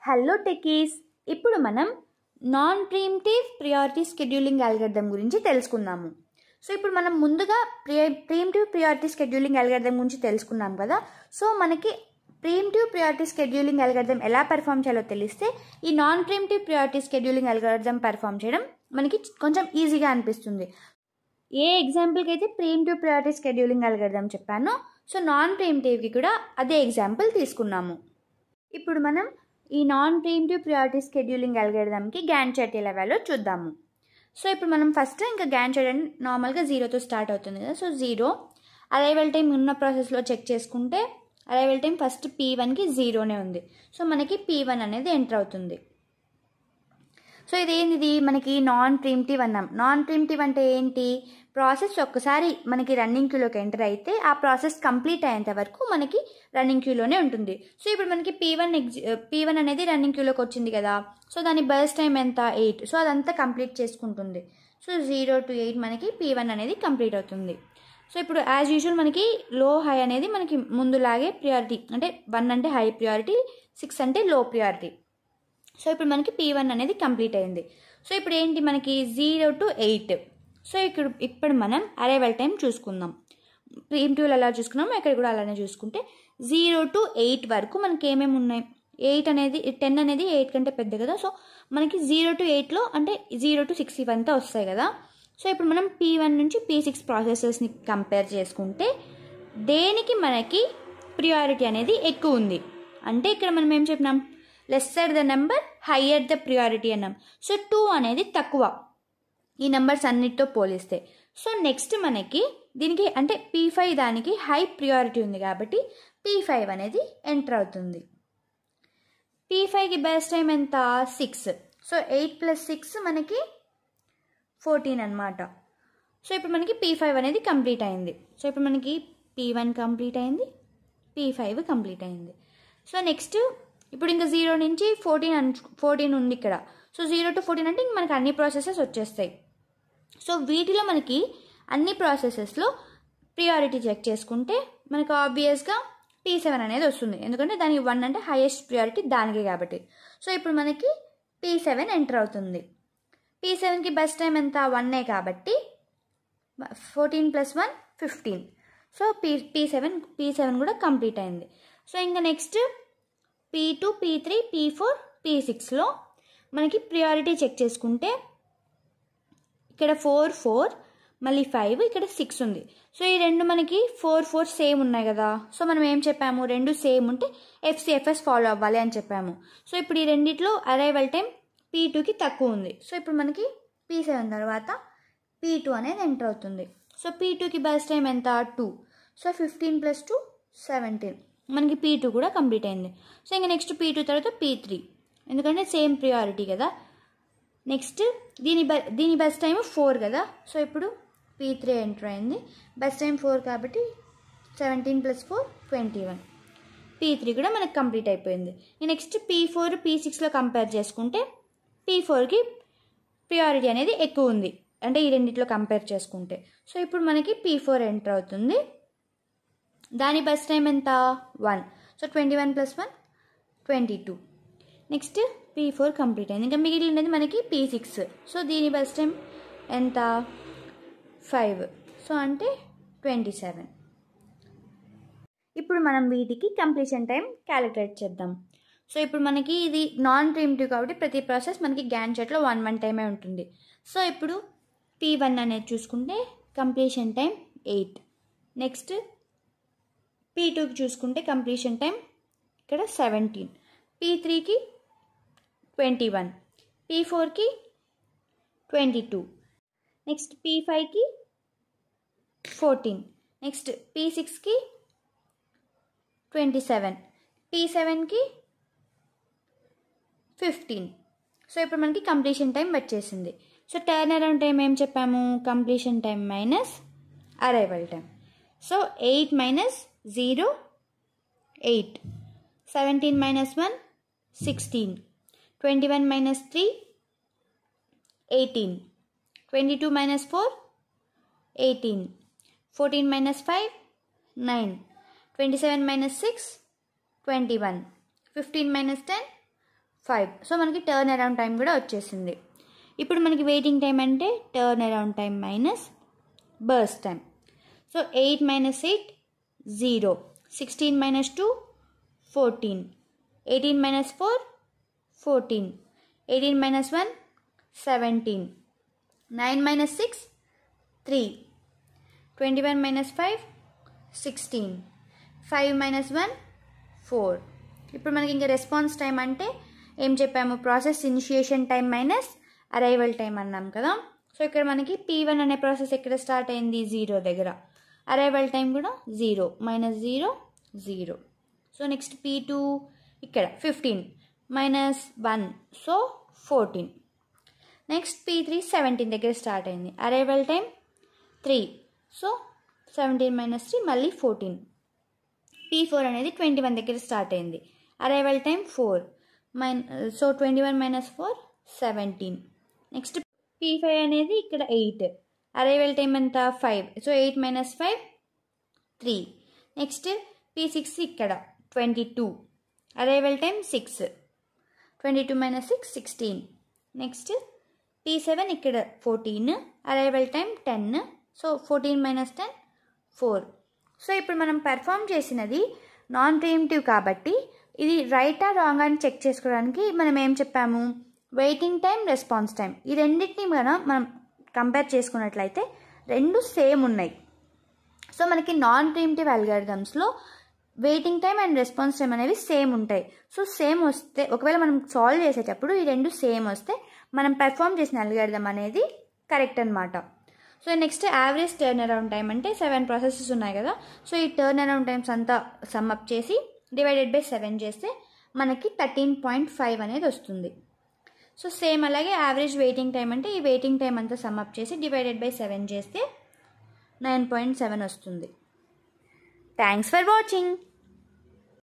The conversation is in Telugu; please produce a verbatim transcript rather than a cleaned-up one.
హలో టెకీస్, ఇప్పుడు మనం non preemptive priority scheduling algorithm గురించి తెలుసుకుందాము. సో ఇప్పుడు మనం ముందుగా pre preemptive priority scheduling algorithm గురించి తెలుసుకున్నాం కదా. సో మనకి ప్రీమిటివ్ ప్రియారిటీ షెడ్యూలింగ్ అల్గోరిథం ఎలా పెర్ఫామ్ చేయాలో తెలిస్తే ఈ non preemptive priority scheduling algorithm perform చేయడం మనకి కొంచెం ఈజీగా అనిపిస్తుంది. ఏ ఎగ్జాంపుల్కి అయితే ప్రీమిటివ్ ప్రియారిటీ షెడ్యూలింగ్ అల్గోరిథం చెప్పానో, సో నాన్ ప్రీమిటివ్కి కూడా అదే ఎగ్జాంపుల్ తీసుకున్నాము. ఇప్పుడు మనం ఈ నాన్ ప్రీమిటివ్ ప్రియారిటీ షెడ్యూలింగ్ అల్గోరిథంకి గ్యాంట్ చార్ట్ ఎలా వేయాలో చూద్దాము. సో ఇప్పుడు మనం ఫస్ట్ ఇంకా గ్యాంట్ చార్ట్ అంటే నార్మల్గా జీరోతో స్టార్ట్ అవుతుంది కదా. సో జీరో అరైవల్ టైం ఉన్న ప్రాసెస్లో చెక్ చేసుకుంటే అరైవల్ టైం ఫస్ట్ పీ వన్కి జీరోనే ఉంది. సో మనకి పీ వన్ అనేది ఎంటర్ అవుతుంది. సో ఇదేంటిది మనకి నాన్ ప్రీమిటివ్ అన్నాం. నాన్ ప్రీమిటివ్ అంటే ఏంటి? ప్రాసెస్ ఒక్కసారి మనకి రన్నింగ్ క్యూలోకి ఎంటర్ అయితే ఆ ప్రాసెస్ కంప్లీట్ అయ్యేంత వరకు మనకి రన్నింగ్ క్యూలోనే ఉంటుంది. సో ఇప్పుడు మనకి పీ వన్ ఎగ్జి పీ వన్ అనేది రన్నింగ్ క్యూలోకి వచ్చింది కదా. సో దాని బర్స్ట్ టైం ఎంత? ఎయిట్. సో అదంతా కంప్లీట్ చేసుకుంటుంది. సో జీరో టు ఎయిట్ మనకి పీ వన్ అనేది కంప్లీట్ అవుతుంది. సో ఇప్పుడు యాజ్ యూజువల్ మనకి లో హై అనేది మనకి ముందులాగే ప్రియారిటీ, అంటే వన్ అంటే హై ప్రియారిటీ, సిక్స్ అంటే లో ప్రియారిటీ. సో ఇప్పుడు మనకి పీ వన్ అనేది కంప్లీట్ అయింది. సో ఇప్పుడు ఏంటి మనకి జీరో టు ఎయిట్. సో ఇక్కడ ఇప్పుడు మనం అరైవల్ టైం చూసుకుందాం. ప్రీమిటివ్లో ఎలా చూసుకున్నామో ఇక్కడ కూడా అలానే చూసుకుంటే జీరో టు ఎయిట్ వరకు మనకి ఏమేమి ఉన్నాయి? ఎయిట్ అనేది టెన్ అనేది ఎయిట్ కంటే పెద్ద కదా. సో మనకి జీరో టు ఎయిట్లో అంటే జీరో టు సిక్స్ ఇవంతా వస్తాయి కదా. సో ఇప్పుడు మనం పీ వన్ నుంచి పీ సిక్స్ ప్రాసెసెస్ని కంపేర్ చేసుకుంటే దేనికి మనకి ప్రియారిటీ అనేది ఎక్కువ ఉంది అంటే ఇక్కడ మనం ఏం చెప్పినాం? Lesser the number higher the priority అన్నాం. సో టూ అనేది తక్కువ ఈ నెంబర్స్ అన్నిటితో పోలిస్తే. సో నెక్స్ట్ మనకి దీనికి అంటే పీ ఫైవ్ దానికి హై ప్రియారిటీ ఉంది కాబట్టి పీ ఫైవ్ అనేది ఎంటర్ అవుతుంది. పీ ఫైవ్కి బెస్ట్ టైం ఎంత? Six. So eight plus six మనకి ఫోర్టీన్ అనమాట. సో ఇప్పుడు మనకి పీ ఫైవ్ అనేది కంప్లీట్ అయింది. సో ఇప్పుడు మనకి పీ వన్ కంప్లీట్ అయింది, పీ ఫైవ్ కంప్లీట్ అయింది. సో నెక్స్ట్ ఇప్పుడు ఇంకా జీరో నుంచి ఫోర్టీన్ అన్ ఫోర్టీన్ ఉంది ఇక్కడ. సో జీరో టు ఫోర్టీన్ అంటే ఇంక మనకి అన్ని ప్రాసెసెస్ వచ్చేస్తాయి. సో వీటిలో మనకి అన్ని ప్రాసెసెస్లో ప్రియారిటీ చెక్ చేసుకుంటే మనకు ఆబ్వియస్గా పీ సెవెన్ అనేది వస్తుంది. ఎందుకంటే దానికి వన్ అంటే హైయెస్ట్ ప్రియారిటీ దానికే కాబట్టి. సో ఇప్పుడు మనకి పీ సెవెన్ ఎంటర్ అవుతుంది. పీ సెవెన్కి బెస్ట్ టైం ఎంత? వన్నే కాబట్టి fourteen plus one fifteen. So P P seven P seven కూడా కంప్లీట్ అయింది. సో ఇంకా next P two, P three, P four, P సిక్స్లో మనకి ప్రియారిటీ చెక్ చేసుకుంటే ఇక్కడ ఫోర్ ఫోర్ మళ్ళీ ఫైవ్, ఇక్కడ సిక్స్ ఉంది. సో ఈ రెండు మనకి ఫోర్ ఫోర్ సేమ్ ఉన్నాయి కదా. సో మనం ఏం చెప్పాము? రెండు సేమ్ ఉంటే ఎఫ్సిఎఫ్ఎస్ ఫాలో అవ్వాలి అని చెప్పాము. సో ఇప్పుడు ఈ రెండిట్లో అరైవల్ టైం పీ టూకి తక్కువ ఉంది. సో ఇప్పుడు మనకి పీ సెవెన్ తర్వాత పీ టూ అనేది ఎంటర్ అవుతుంది. సో పీ టూకి బెస్ట్ టైం ఎంత? Two. So fifteen plus two seventeen. మనకి పీ టూ కూడా కంప్లీట్ అయింది. సో ఇంకా నెక్స్ట్ పీ టూ తర్వాత పీ త్రీ, ఎందుకంటే సేమ్ ప్రియారిటీ కదా. నెక్స్ట్ దీని బ దీని బెస్ట్ టైం ఫోర్ కదా. సో ఇప్పుడు పీ త్రీ ఎంటర్ అయింది. బెస్ట్ టైం ఫోర్ కాబట్టి seventeen plus four twenty one. P three కూడా మనకి కంప్లీట్ అయిపోయింది. నెక్స్ట్ పీ ఫోర్ పీ సిక్స్లో కంపేర్ చేసుకుంటే పీ ఫోర్కి ప్రియారిటీ అనేది ఎక్కువ ఉంది అంటే ఈ రెండిట్లో కంపేర్ చేసుకుంటే. సో ఇప్పుడు మనకి పీ ఫోర్ ఎంటర్ అవుతుంది. దాని బెస్ట్ టైం ఎంత? One. So twenty one plus one twenty two. Next P four complete అయింది. ఇంకా మిగిలినది మనకి పీ సిక్స్. సో దీని బెస్ట్ టైం ఎంత? ఫైవ్. సో అంటే ట్వంటీ సెవెన్. ఇప్పుడు మనం వీటికి కంప్లీషన్ టైం క్యాలిక్యులేట్ చేద్దాం. సో ఇప్పుడు మనకి ఇది నాన్ ప్రీమిటివ్ కాబట్టి ప్రతి ప్రాసెస్ మనకి గ్యాంట్ చార్ట్లో వన్ వన్ టైమే ఉంటుంది. సో ఇప్పుడు పీ వన్ అనేది చూసుకుంటే completion time eight. Next P టూకి చూసుకుంటే కంప్లీషన్ టైం ఇక్కడ సెవెంటీన్, పీ త్రీకి ట్వంటీ వన్, పీ ఫోర్కి ట్వంటీ టూ, నెక్స్ట్ పీ ఫైవ్కి ఫోర్టీన్, నెక్స్ట్ పీ సిక్స్కి ట్వంటీ సెవెన్, పీ సెవెన్కి ఫిఫ్టీన్. సో ఇప్పుడు మనకి కంప్లీషన్ టైం వచ్చేసింది. సో టర్న్ అరౌండ్ టైం ఏం చెప్పాము? Completion time minus arrival time. So eight minus zero eight, seventeen minus one sixteen, twenty one minus three eighteen, twenty two minus four eighteen, fourteen minus five nine, twenty seven minus six twenty one, ఫిఫ్టీన్ minus ten, ఫైవ్. సో మనకి టర్న్ అరౌండ్ టైం కూడా వచ్చేసింది. ఇప్పుడు మనకి వెయిటింగ్ టైం అంటే turn around time minus burst time. So eight minus eight zero, sixteen minus two fourteen, eighteen minus four fourteen, eighteen minus one seventeen, nine minus six three, twenty one minus five sixteen, five minus one four. ఇప్పుడు మనకి ఇంకా రెస్పాన్స్ టైం అంటే ఏం చెప్పాము, process initiation time minus arrival time అన్నాం కదా. సో ఇక్కడ మనకి పీ వన్ అనే ప్రాసెస్ ఎక్కడ స్టార్ట్ అయింది, జీరో దగ్గర. అరైవల్ టైం కూడా zero, minus zero zero. So next P two ఇక్కడ fifteen minus one, so fourteen. Next P three seventeen దగ్గర స్టార్ట్ అయింది. Arrival time three, so seventeen minus three మళ్ళీ ఫోర్టీన్. పీ ఫోర్ అనేది ట్వంటీ వన్ దగ్గర స్టార్ట్ అయింది. అరైవల్ టైం ఫోర్, మైన్ so twenty one minus four seventeen. Next P five అనేది ఇక్కడ ఎయిట్. అరైవల్ టైం ఎంత five, so eight minus five three. Next P six ఇక్కడ twenty two. Arrival time six, twenty two minus six sixteen. Next P seven ఇక్కడ fourteen. Arrival time ten, so fourteen minus ten four. So ఇప్పుడు మనం పెర్ఫామ్ చేసినది నాన్ ప్రీఎంప్టివ్ కాబట్టి ఇది రైటా రాంగ్ అని చెక్ చేసుకోవడానికి మనం ఏం చెప్పాము, వెయిటింగ్ టైం, రెస్పాన్స్ టైం, ఈ రెండింటిని మనం మనం కంపేర్ చేసుకున్నట్లయితే రెండు సేమ్ ఉన్నాయి. సో మనకి నాన్ ప్రీఎంప్టివ్ అల్గారిథమ్స్లో waiting time and response time అనేవి సేమ్ ఉంటాయి. సో సేమ్ వస్తే, ఒకవేళ మనం సాల్వ్ చేసేటప్పుడు ఈ రెండు సేమ్ వస్తే మనం పెర్ఫామ్ చేసిన అల్గారిథం అనేది కరెక్ట్ అనమాట. So next average turn around time అంటే సెవెన్ ప్రాసెసెస్ ఉన్నాయి కదా. సో ఈ టర్న్ అరౌండ్ టైమ్స్ అంతా సమ్అప్ చేసి డివైడెడ్ బై సెవెన్ చేస్తే మనకి థర్టీన్ పాయింట్ ఫైవ్ అనేది వస్తుంది. సో సేమ్ అలాగే యావరేజ్ వెయిటింగ్ టైం అంటే ఈ వెయిటింగ్ టైం అంతా సమ్అప్ చేసి డివైడెడ్ బై సెవెన్ చేస్తే నైన్ పాయింట్ సెవెన్ వస్తుంది. Thanks for watching.